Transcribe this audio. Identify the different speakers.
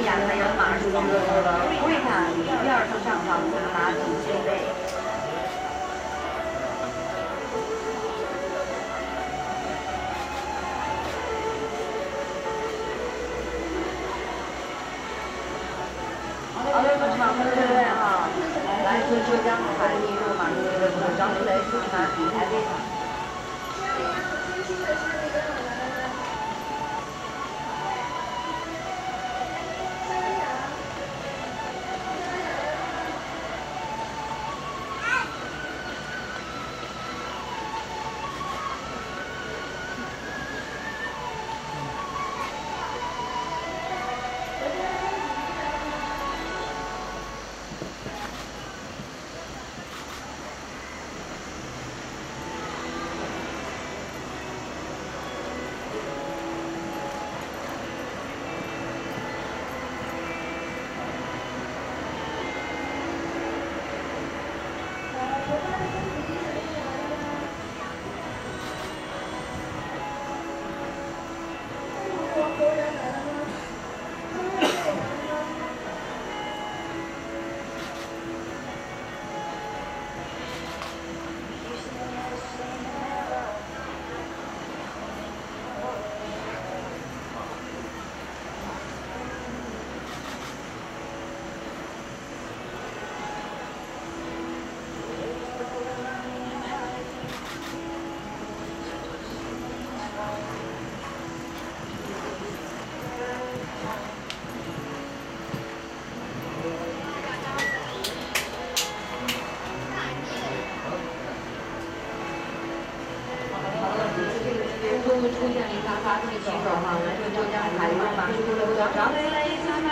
Speaker 1: 两个人马上就会看第二次上访拿体配备。好的，入场分队哈，来自浙江海力路马术俱乐部的张飞拿底台队长。 出现了一架发气机手哈，来自浙江海陆马术俱乐部的张飞。